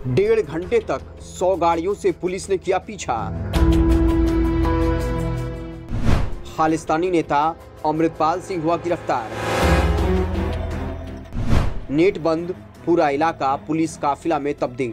डेढ़ घंटे तक 100 गाड़ियों से पुलिस ने किया पीछा। खालिस्तानी नेता अमृतपाल सिंह हुआ गिरफ्तार। नेट बंद, पूरा इलाका पुलिस काफिला में तब्दील।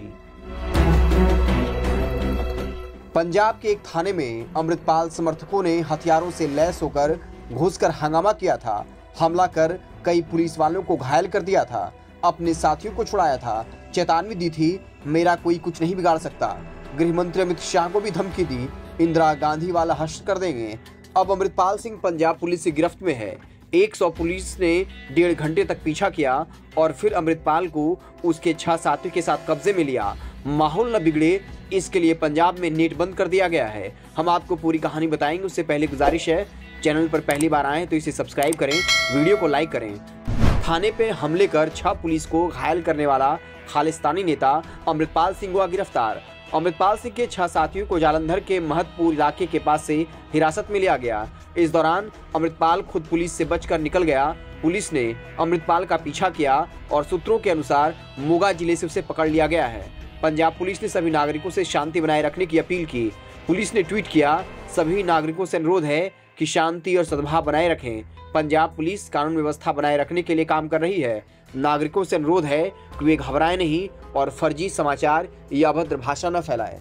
पंजाब के एक थाने में अमृतपाल समर्थकों ने हथियारों से लैस होकर घुसकर हंगामा किया था। हमला कर कई पुलिस वालों को घायल कर दिया था, अपने साथियों को छुड़ाया था, चेतावनी दी थी, मेरा कोई कुछ नहीं बिगाड़ सकता। गृह मंत्री अमित शाह को भी धमकी दी, इंदिरा गांधी वाला हश्र कर देंगे। अब अमृतपाल सिंह पंजाब पुलिस की गिरफ्त में है। 100 पुलिस ने डेढ़ घंटे तक पीछा किया और फिर अमृतपाल को उसके 6 साथियों के साथ कब्जे में लिया। माहौल न बिगड़े, इसके लिए पंजाब में नेट बंद कर दिया गया है। हम आपको पूरी कहानी बताएंगे, उससे पहले गुजारिश है, चैनल पर पहली बार आए तो इसे सब्सक्राइब करें, वीडियो को लाइक करें। थाने पे हमले कर 6 पुलिस को घायल करने वाला खालिस्तानी नेता अमृतपाल सिंह हुआ गिरफ्तार। अमृतपाल सिंह के 6 साथियों को जालंधर के महतपुर इलाके के पास से हिरासत में लिया गया। इस दौरान अमृतपाल खुद पुलिस से बचकर निकल गया। पुलिस ने अमृतपाल का पीछा किया और सूत्रों के अनुसार मोगा जिले से उसे पकड़ लिया गया है। पंजाब पुलिस ने सभी नागरिकों से शांति बनाए रखने की अपील की। पुलिस ने ट्वीट किया, सभी नागरिकों से अनुरोध है कि शांति और सद्भाव बनाए रखें। पंजाब पुलिस कानून व्यवस्था बनाए रखने के लिए काम कर रही है। नागरिकों से अनुरोध है कि वे घबराएं नहीं और फर्जी समाचार या अभद्र भाषा न फैलाएं।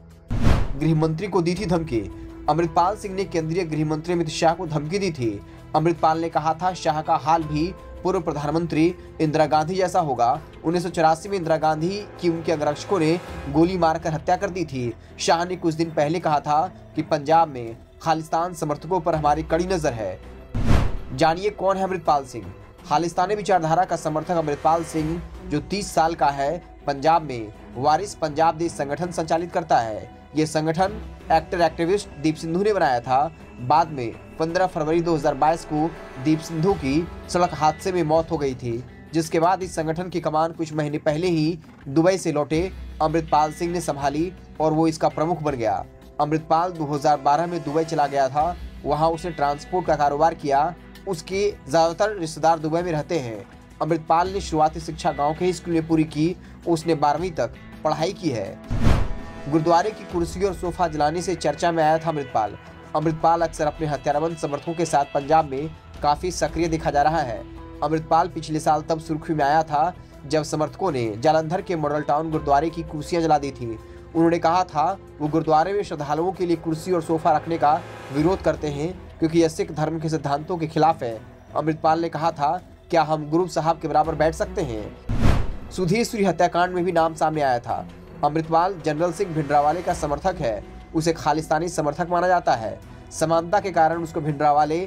गृह मंत्री को दी थी धमकी। अमृतपाल सिंह ने केंद्रीय गृह मंत्री अमित शाह को धमकी दी थी। अमृतपाल ने कहा था, शाह का हाल भी पूर्व प्रधानमंत्री इंदिरा गांधी जैसा होगा। 1984 में इंदिरा गांधी की उनके अंगरक्षकों ने गोली मारकर हत्या कर दी थी। शाह ने कुछ दिन पहले कहा था कि पंजाब में खालिस्तान समर्थकों पर हमारी कड़ी नजर है। जानिए कौन है अमृतपाल सिंह। खालिस्तानी विचारधारा का समर्थक अमृतपाल सिंह, जो 30 साल का है, पंजाब में वारिस पंजाब देश संगठन संचालित करता है। ये संगठन एक्टर एक्टिविस्ट दीप सिंधु ने बनाया था। बाद में 15 फरवरी 2022 को दीप सिंधु की सड़क हादसे में मौत हो गई थी, जिसके बाद इस संगठन की कमान कुछ महीने पहले ही दुबई से लौटे अमृतपाल सिंह ने संभाली और वो इसका प्रमुख बन गया। अमृतपाल 2012 में दुबई चला गया था। वहाँ उसने ट्रांसपोर्ट का कारोबार किया। उसके ज्यादातर रिश्तेदार दुबई में रहते हैं। अमृतपाल ने शुरुआती शिक्षा गांव के स्कूल में पूरी की। उसने 12वीं तक पढ़ाई की है। गुरुद्वारे की कुर्सी और सोफा जलाने से चर्चा में आया था अमृतपाल। अमृतपाल अक्सर अपने हथियारबंद समर्थकों के साथ पंजाब में काफी सक्रिय दिखा जा रहा है। अमृतपाल पिछले साल तब सुर्खी में आया था जब समर्थकों ने जालंधर के मॉडल टाउन गुरुद्वारे की कुर्सियां जला दी थी। उन्होंने कहा था वो गुरुद्वारे में श्रद्धालुओं के लिए कुर्सी और सोफा रखने का विरोध करते हैं क्योंकि यह सिख धर्म के सिद्धांतों के खिलाफ है। अमृतपाल ने कहा था, क्या हम गुरु साहब के बराबर बैठ सकते हैं। सुधीर सूरी हत्याकांड में भी नाम सामने आया था। अमृतपाल जनरल सिंह भिंडरावाले का समर्थक है। उसे खालिस्तानी समर्थक माना जाता है। समानता के कारण उसको भिंडरावाले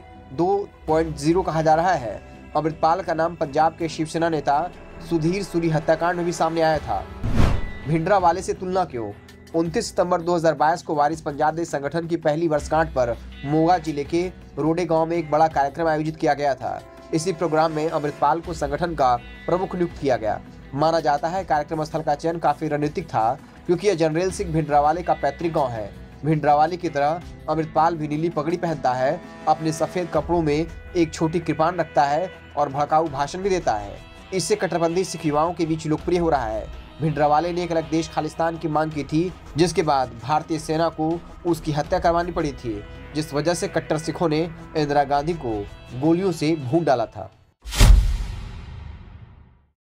2.0 कहा जा रहा है। अमृतपाल का नाम पंजाब के शिवसेना नेता सुधीर सूरी हत्याकांड में भी सामने आया था। भिंडरावाले से तुलना क्यों। 29 सितंबर 2022 को वारिस पंजाब देश संगठन की पहली वर्षगांठ पर मोगा जिले के रोडे गांव में एक बड़ा कार्यक्रम आयोजित किया गया था। इसी प्रोग्राम में अमृतपाल को संगठन का प्रमुख नियुक्त किया गया। माना जाता है कार्यक्रम स्थल का चयन काफी रणनीतिक था क्योंकि यह जनरल सिंह भिंडरावाले का पैतृक गाँव है। भिंडरावाले की तरह अमृतपाल भी नीली पगड़ी पहनता है, अपने सफेद कपड़ों में एक छोटी कृपान रखता है और भड़काऊ भाषण भी देता है। इससे कट्टरपंथी सिख युवाओं के बीच लोकप्रिय हो रहा है। भिंडरावाले ने एक अलग देश खालिस्तान की मांग की थी, जिसके बाद भारतीय सेना को उसकी हत्या करवानी पड़ी थी, जिस वजह से कट्टर सिखों ने इंदिरा गांधी को गोलियों से भून डाला था।